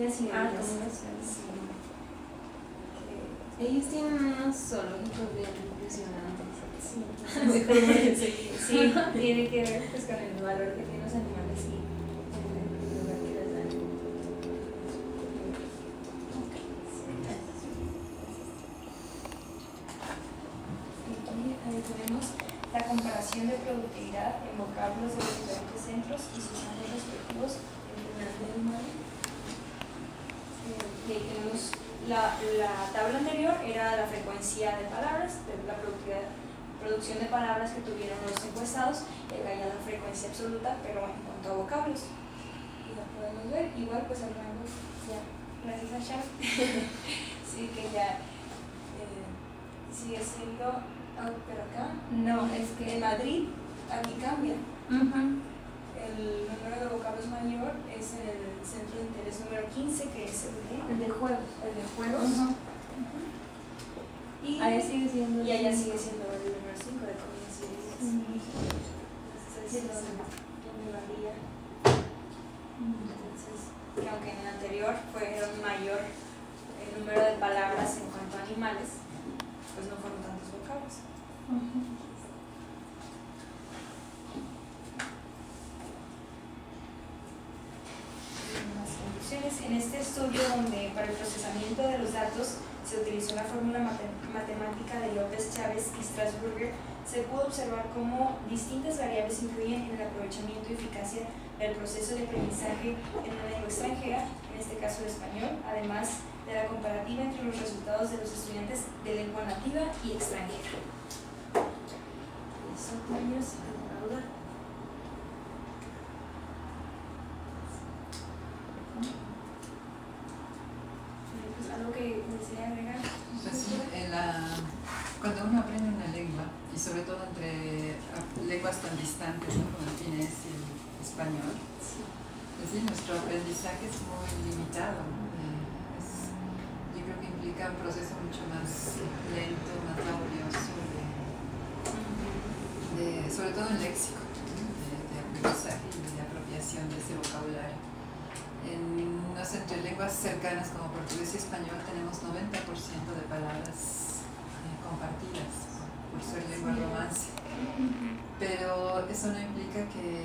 combinaciones indebidas. Combinaciones. Sí. Ellos tienen unos zoológicos bien impresionantes. Sí, Sí, tiene que ver pues con el valor que tienen los animales y el lugar que les dan. Ahí tenemos la comparación de productividad en vocablos de los diferentes centros y sus ángulos respectivos en Fernando y Mari. Y ahí tenemos la tabla anterior, era la frecuencia de palabras, de la producción de palabras que tuvieron los encuestados, y acá ya la frecuencia absoluta, pero en cuanto a vocablos. Y la podemos ver, igual pues el rango, ya, gracias a Shaq, sí que ya sigue siendo, pero acá, No, es que en Madrid, aquí cambia. uh-huh. El número de vocablos mayor es en el centro de interés número 15, que es el de juegos. el de juegos. Uh-huh. Y Allá sigue siendo. y allá sigue siendo el número 5 de comidas y bebidas. Entonces es donde varía. Entonces, que aunque en el anterior fue mayor el número de palabras en cuanto a animales, pues no fueron tantos vocablos. Uh-huh. En este estudio, donde para el procesamiento de los datos se utilizó la fórmula matemática de López, Chávez y Strasburger, se pudo observar cómo distintas variables influyen en el aprovechamiento y eficacia del proceso de aprendizaje en una lengua extranjera, en este caso el español, además de la comparativa entre los resultados de los estudiantes de lengua nativa y extranjera. Eso, niños, ¿alguna duda? ¿Algo que desea agregar? Pues sí, cuando uno aprende una lengua, y sobre todo entre lenguas tan distantes, ¿no?, como el finés y el español, pues sí, nuestro aprendizaje es muy limitado, ¿no? Yo creo que implica un proceso mucho más lento, más laborioso, sobre todo en léxico, ¿no?, de aprendizaje y de apropiación de ese vocabulario. Entre lenguas cercanas como portugués y español tenemos 90% de palabras compartidas por ser lengua romance, pero eso no implica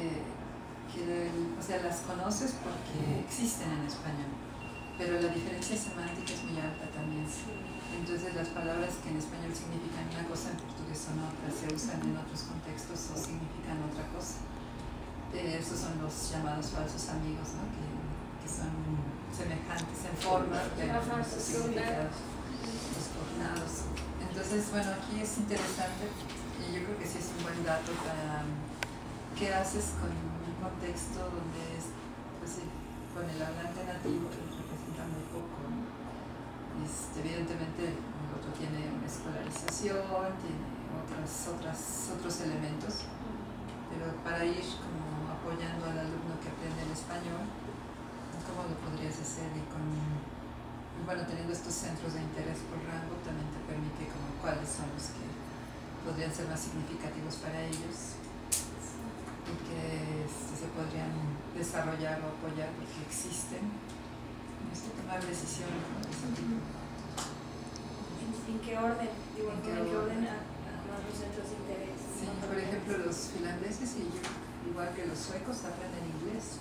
o sea, las conoces porque existen en español, pero la diferencia semántica es muy alta también. Entonces las palabras que en español significan una cosa en portugués son otras, se usan en otros contextos o significan otra cosa. Esos son los llamados falsos amigos, ¿no?, que son semejantes en forma, pero en sus significados, los cognados. Entonces, bueno, aquí es interesante, y yo creo que sí es un buen dato para qué haces con un contexto donde pues sí, con el hablante nativo representa muy poco, ¿no? Evidentemente el otro tiene una escolarización, tiene otros elementos, pero para ir como apoyando al alumno que aprende el español, ¿cómo lo podrías hacer? Y bueno, teniendo estos centros de interés por rango, también te permite como cuáles son los que podrían ser más significativos para ellos y que se podrían desarrollar o apoyar porque existen. Tomar decisiones, ¿no?, de ese tipo. ¿En qué orden? Digo, ¿en qué orden actúan los centros de interés? Sí, por ejemplo, los finlandeses igual que los suecos aprenden inglés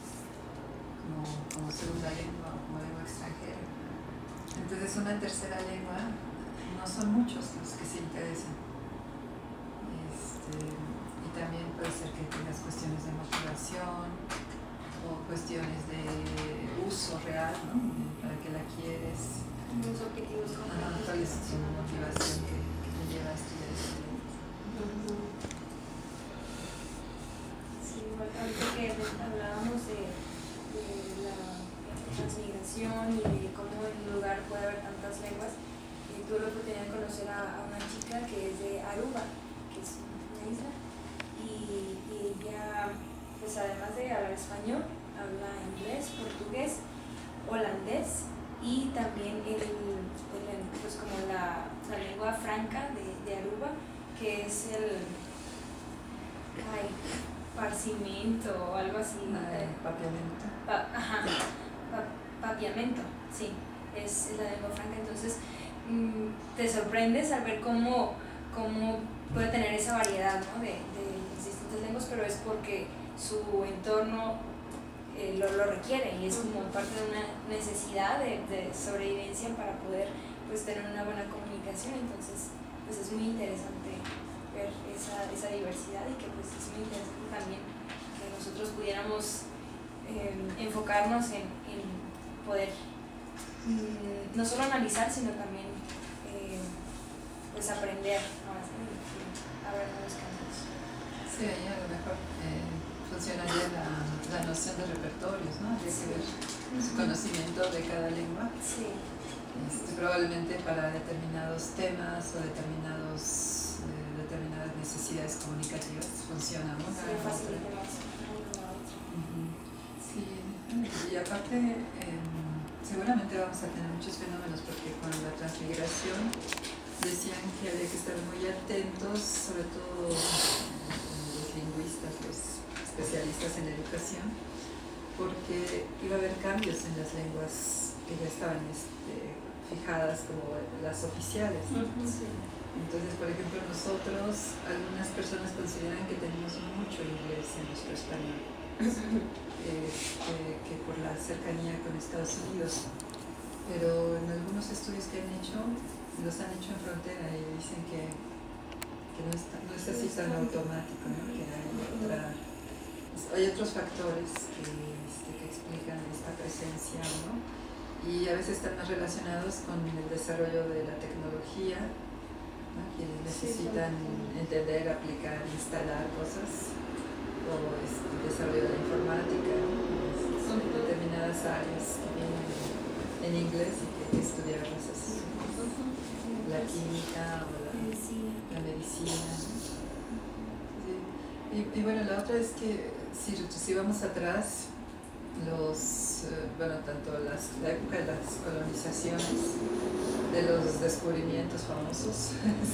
como segunda lengua o como lengua extranjera. Entonces una tercera lengua no son muchos los que se interesan. Y también puede ser que tengas cuestiones de motivación o cuestiones de uso real, ¿no?, para qué la quieres. Los objetivos concretos. ¿Cuál es tu motivación que te lleva a estudiar esa lengua? Sí, igual ahorita que hablábamos de la transmigración y de cómo en un lugar puede haber tantas lenguas, tuve la oportunidad de conocer a una chica que es de Aruba, que es una isla, y ella, pues además de hablar español, habla inglés, portugués, holandés y también pues como la lengua franca de Aruba, que es el parcimiento o algo así. Papiamento. papiamento, sí, es la lengua franca. Entonces te sorprendes al ver cómo puede tener esa variedad, ¿no? de distintas lenguas, pero es porque su entorno lo requiere y es como parte de una necesidad de sobrevivencia para poder pues tener una buena comunicación. Entonces pues es muy interesante ver esa diversidad y que pues es muy interesante también que nosotros pudiéramos enfocarnos en poder no solo analizar sino también pues aprender, ¿no? A ver nuevos caminos. Sí, ahí a lo mejor funcionaría la noción de repertorios, ¿no? Habría que ver su conocimiento de cada lengua. Sí. Probablemente para determinados temas o determinadas necesidades comunicativas funciona una Sí, facilita más una a otra. Sí, y aparte seguramente vamos a tener muchos fenómenos porque con la transmigración decían que había que estar muy atentos, sobre todo los lingüistas, los especialistas en la educación, porque iba a haber cambios en las lenguas que ya estaban fijadas como las oficiales. Sí. Entonces, por ejemplo, nosotros, algunas personas consideran que tenemos mucho inglés en nuestro español, que por la cercanía con Estados Unidos, pero en algunos estudios que han hecho, los han hecho en frontera y dicen que no es así tan automático, ¿no? Que hay otros factores que explican esta presencia, ¿no? Y a veces están más relacionados con el desarrollo de la tecnología, ¿no? Quienes necesitan entender, aplicar, instalar cosas, o el desarrollo de la informática, ¿no? Determinadas áreas que vienen en inglés y que hay que estudiarlas así. La química o la medicina. Sí. Y bueno, la otra es que si vamos atrás, tanto la época de las colonizaciones, de los descubrimientos famosos,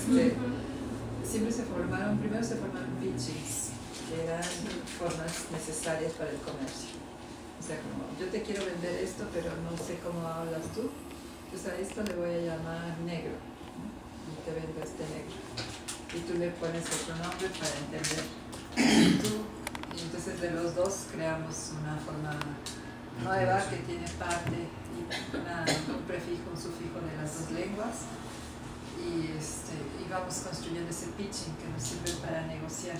primero se formaron pitchings, que eran formas necesarias para el comercio. O sea, como yo te quiero vender esto, pero no sé cómo hablas tú, pues a esto le voy a llamar negro, ¿no? Y te vendo este negro. Y tú le pones otro nombre para entender. Y entonces de los dos creamos una forma nueva que tiene parte y un prefijo, un sufijo de las dos lenguas. Y vamos construyendo ese pitching que nos sirve para negociar.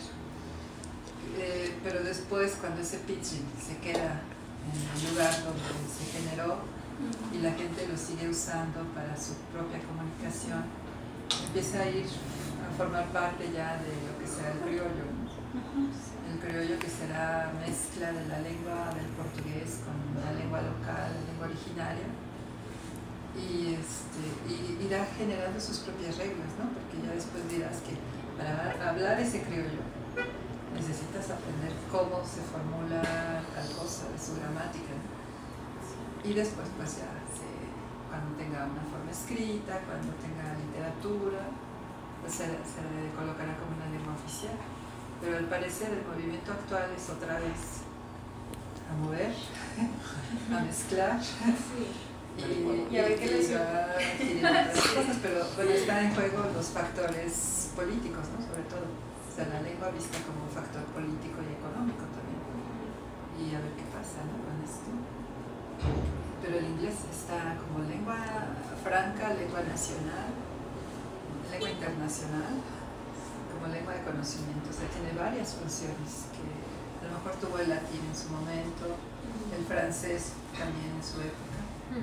Pero después, cuando ese pitching se queda en el lugar donde se generó y la gente lo sigue usando para su propia comunicación, empieza a ir a formar parte ya de lo que será el criollo. El criollo que será mezcla de la lengua del portugués con la lengua local, la lengua originaria, y irá generando sus propias reglas, ¿no? Porque ya después dirás que para hablar ese criollo necesitas aprender cómo se formula tal cosa, de su gramática, ¿no? Y después pues ya cuando tenga una forma escrita, cuando tenga literatura, pues se le colocará como una lengua oficial. Pero al parecer el movimiento actual es otra vez a mover, a mezclar. Y a ver qué les va adquiriendo otras cosas, pero bueno, están en juego los factores políticos, ¿no? Sobre todo. O sea, la lengua vista como un factor político y económico también. Y a ver qué pasa, ¿no? Con esto. Pero el inglés está como lengua franca, lengua nacional, lengua internacional, como lengua de conocimiento. O sea, tiene varias funciones que a lo mejor tuvo el latín en su momento, el francés también en su época.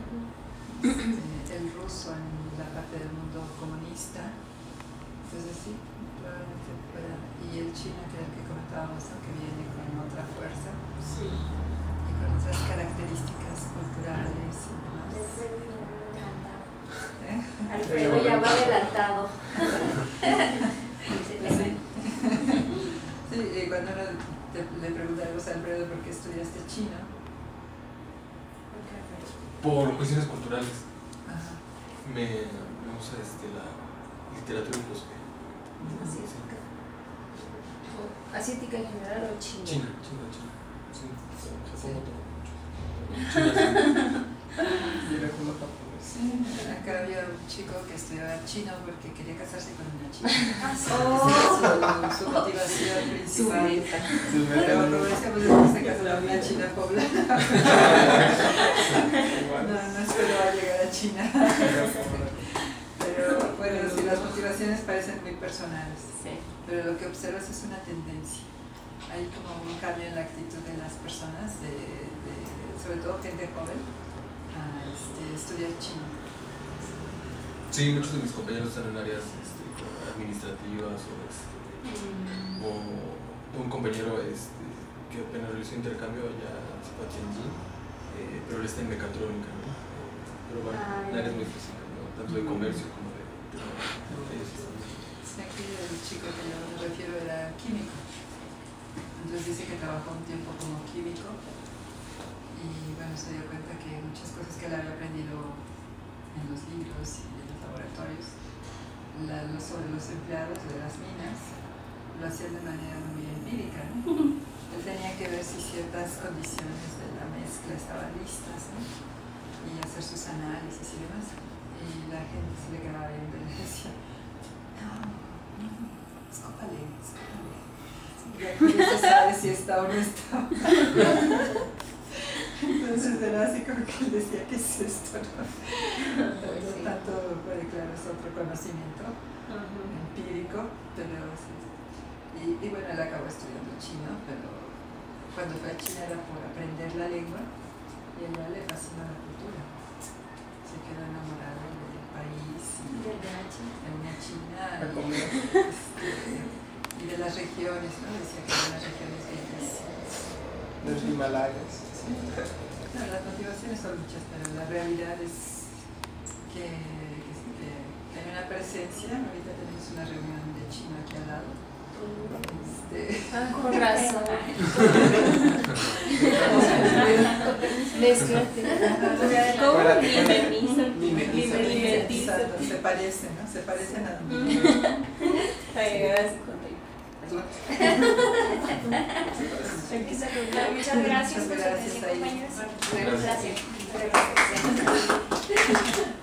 El ruso en la parte del mundo comunista, entonces sí, probablemente pueda. Y el chino, que era el que comentábamos, ¿no? Que viene con otra fuerza y con otras características culturales y demás. Alfredo ya va adelantado. Sí, cuando uno le preguntamos a Alfredo por qué estudiaste chino. Por cuestiones culturales. Ajá. Me gusta la literatura incluso. ¿Asiática en general o china? China. Sí, Japón no toco mucho. China Y era como japonés. Acá había un chico que estudiaba chino porque quería casarse con una china. Oh. Esa era su motivación principal. Pero como decíamos, después se casó con una china poblana. No espero a llegar a China. Pero bueno, sí, las motivaciones parecen muy personales. Sí. Pero lo que observas es una tendencia. Hay como un cambio en la actitud de las personas, sobre todo gente joven, a estudiar chino. Sí, muchos de mis compañeros están en áreas administrativas o un compañero que apenas realizó intercambio ya se fue a Tianjin, pero él está en mecatrónica, ¿no? Pero bueno, en áreas muy específicas, ¿no? Tanto de comercio como de Sí, aquí el chico que yo me refiero era químico. Entonces dice que trabajó un tiempo como químico y bueno, se dio cuenta que muchas cosas que él había aprendido en los libros y en los laboratorios sobre los empleados de las minas lo hacían de manera muy empírica, ¿no? Él tenía que ver si ciertas condiciones de la mezcla estaban listas, ¿no? Y hacer sus análisis y demás, y la gente se le quedaba viendo y le decía escópale. Y aquí no se sabe si está o no está. Entonces era así como que él decía, ¿qué es esto? ¿No? Sí. Tanto, claro, es otro conocimiento empírico, pero sí. Y bueno, él acabó estudiando chino, pero cuando fue a China era por aprender la lengua y a él le fascinó la cultura. Se quedó enamorado del país y de una China y de las regiones, ¿no? Decía que eran las regiones bellísimas. Los Himalayas. Sí. No, las motivaciones son muchas, pero la realidad es que hay una presencia. Ahorita tenemos una reunión de chino aquí al lado. Con razón. Mimetiza. Se parecen, ¿no? Se parecen a mí. Muchas gracias por su atención, compañeros. Gracias.